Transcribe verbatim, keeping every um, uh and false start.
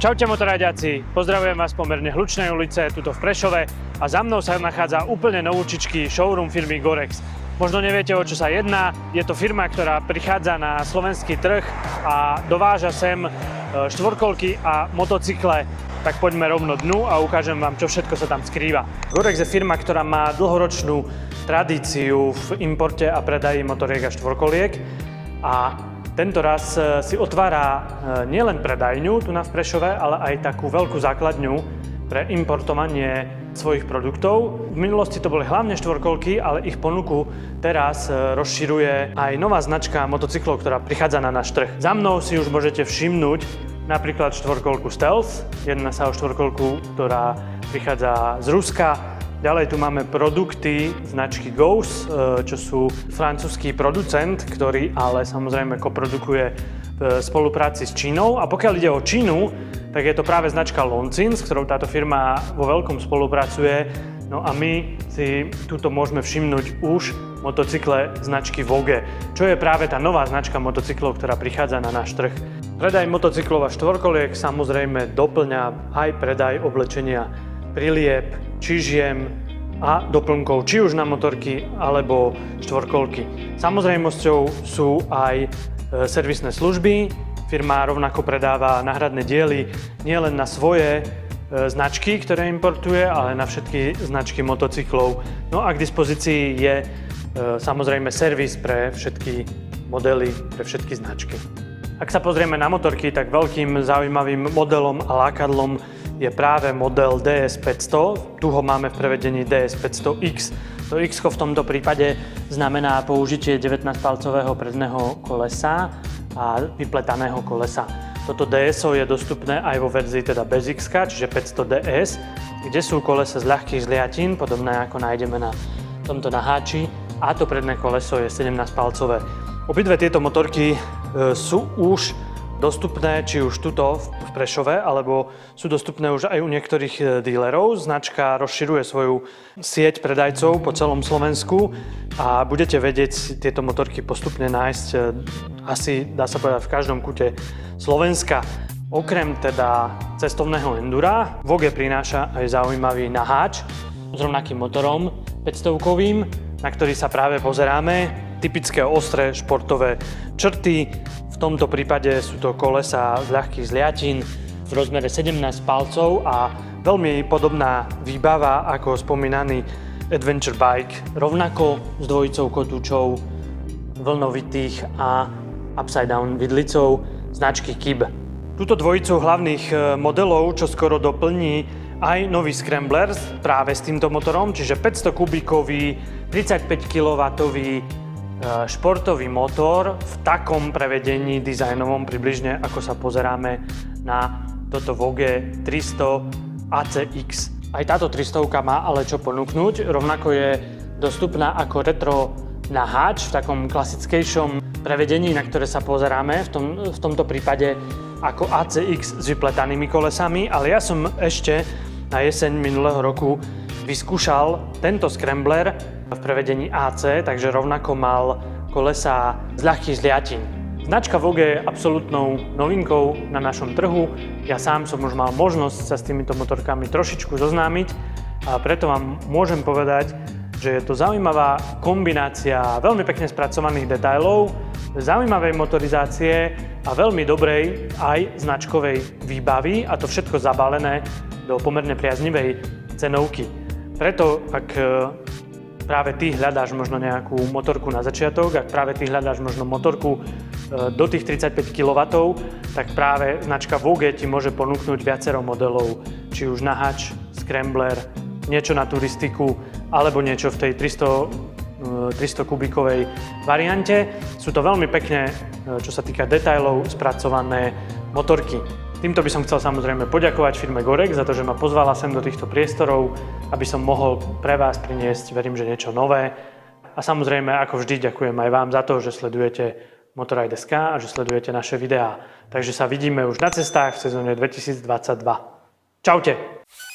Čaute motorajďáci, pozdravujem vás z pomerne hlučnej ulice, tuto v Prešove a za mnou sa nachádza úplne novúčičký showroom firmy Gorex. Možno neviete, o čo sa jedná, je to firma, ktorá prichádza na slovenský trh a dováža sem štvorkolky a motocykle. Tak poďme rovno dnu a ukážem vám, čo všetko sa tam skrýva. Gorex je firma, ktorá má dlhoročnú tradíciu v importe a predaji motoriek a štvorkoliek a tento raz si otvára nielen predajňu tu na v Prešove, ale aj takú veľkú základňu pre importovanie svojich produktov. V minulosti to boli hlavne štvorkolky, ale ich ponuku teraz rozširuje aj nová značka motocyklov, ktorá prichádza na náš trh. Za mnou si už môžete všimnúť napríklad štvorkolku Stealth. Jedná sa o štvorkolku, ktorá prichádza z Ruska. Ďalej tu máme produkty značky Gauss, čo sú francúzsky producent, ktorý ale samozrejme koprodukuje v spolupráci s Čínou. A pokiaľ ide o Čínu, tak je to práve značka Longines, s ktorou táto firma vo veľkom spolupracuje. No a my si tuto môžeme všimnúť už motocykle značky Vogue, čo je práve tá nová značka motocyklov, ktorá prichádza na náš trh. Predaj motocyklov a štvorkoliek samozrejme doplňa aj predaj oblečenia prilieb, čižiem a doplnkov, či už na motorky alebo štvorkolky. Samozrejmosťou sú aj servisné služby. Firma rovnako predáva náhradné diely nielen na svoje značky, ktoré importuje, ale na všetky značky motocyklov. No a k dispozícii je samozrejme servis pre všetky modely, pre všetky značky. Ak sa pozrieme na motorky, tak veľkým zaujímavým modelom a lákadlom je práve model D S päťsto. Tu ho máme v prevedení D S päťsto X. To X v tomto prípade znamená použitie devätnásťpalcového predného kolesa a vypletaného kolesa. Toto D S je dostupné aj vo verzii teda bez X, čiže päťsto D S, kde sú kolesa z ľahkých zliatin, podobné ako nájdeme na tomto naháči, a to predné koleso je sedemnásťpalcové. Obidve tieto motorky sú už dostupné či už tuto v Prešove, alebo sú dostupné už aj u niektorých dílerov. Značka rozširuje svoju sieť predajcov po celom Slovensku a budete vedieť tieto motorky postupne nájsť asi, dá sa povedať, v každom kúte Slovenska. Okrem teda cestovného endura, Vogue prináša aj zaujímavý naháč s rovnakým motorom päťstovkovým, na ktorý sa práve pozeráme. Typické ostré športové črty. V tomto prípade sú to kolesá z ľahkých zliatin v rozmere sedemnásť palcov a veľmi podobná výbava ako spomínaný Adventure Bike, rovnako s dvojicou kotúčov, vlnovitých a upside down vidlicou značky K I B. Túto dvojicu hlavných modelov čo skoro doplní aj nový Scrambler práve s týmto motorom, čiže päťsto kubíkový, tridsaťpäť kilowattov športový motor v takom prevedení dizajnovom približne, ako sa pozeráme na toto Vogue tristo A C X. Aj táto trystovka má ale čo ponúknuť, rovnako je dostupná ako retro naháč v takom klasickejšom prevedení, na ktoré sa pozeráme, v, tom, v tomto prípade ako A C X s vypletanými kolesami, ale ja som ešte na jeseň minulého roku vyskúšal tento Scrambler v prevedení A C, takže rovnako mal kolesá z ľahkých zliatin. Značka Vogue je absolútnou novinkou na našom trhu. Ja sám som už mal možnosť sa s týmito motorkami trošičku zoznámiť a preto vám môžem povedať, že je to zaujímavá kombinácia veľmi pekne spracovaných detailov, zaujímavej motorizácie a veľmi dobrej aj značkovej výbavy, a to všetko zabalené do pomerne priaznivej cenovky. Preto, ak práve ty hľadáš možno nejakú motorku na začiatok, ak práve ty hľadáš možno motorku do tých tridsaťpäť kilowattov, tak práve značka Vogue ti môže ponúknuť viacero modelov, či už naháč, Scrambler, niečo na turistiku, alebo niečo v tej tristo kubíkovej variante. Sú to veľmi pekne, čo sa týka detailov, spracované motorky. Týmto by som chcel samozrejme poďakovať firme Gorex za to, že ma pozvala sem do týchto priestorov, aby som mohol pre vás priniesť, verím, že niečo nové. A samozrejme, ako vždy, ďakujem aj vám za to, že sledujete Motorride bodka es ká a že sledujete naše videá. Takže sa vidíme už na cestách v sezóne dvetisícdvadsaťdva. Čaute!